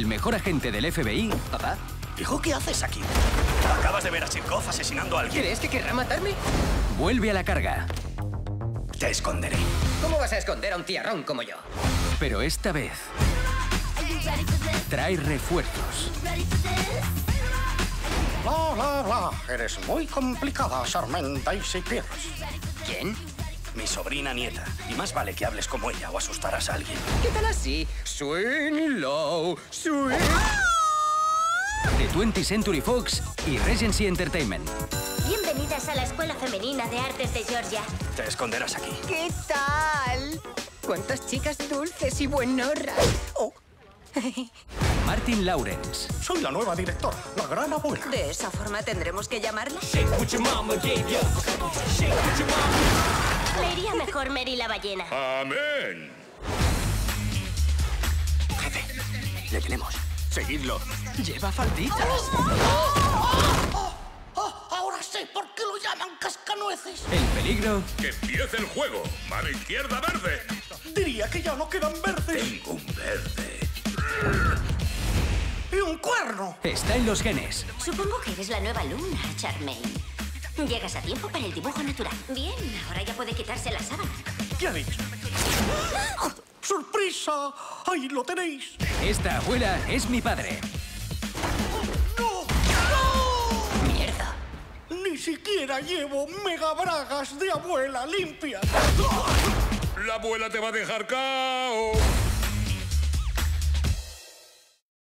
el mejor agente del FBI... ¿Papá? Hijo, ¿qué haces aquí? Acabas de ver a Chekhov asesinando a alguien. ¿Crees que querrá matarme? vuelve a la carga. Te esconderé. ¿Cómo vas a esconder a un tiarrón como yo? Pero esta vez trae refuerzos. Bla, bla, bla. Eres muy complicada, Charmaine Daisy Pierce. ¿Quién? Mi sobrina nieta. Y más vale que hables como ella o asustarás a alguien. ¿Qué tal así? Swing low, swing... De 20th Century Fox y Regency Entertainment. Bienvenidas a la Escuela Femenina de Artes de Georgia. Te esconderás aquí. ¿Qué tal? ¿Cuántas chicas dulces y buenorras? Oh. Martin Lawrence. Soy la nueva directora, la gran abuela. ¿De esa forma tendremos que llamarla? Le iría mejor Mary la ballena. ¡Amén! Jefe, le tenemos. Seguidlo. Lleva falditas. Ahora sé por qué lo llaman cascanueces. El peligro ¡Que empiece el juego! ¡Mano izquierda verde! Diría que ya no quedan verdes. Tengo un verde. Y un cuerno. está en los genes. Supongo que eres la nueva alumna, Charmaine. Llegas a tiempo para el dibujo natural. Bien, ahora ya puede quitarse la sábana. ¿Qué ha dicho? ¡Sorpresa! ¡Ahí lo tenéis! Esta abuela es mi padre. ¡No! Mierda. Ni siquiera llevo megabragas de abuela limpia. ¡La abuela te va a dejar cao!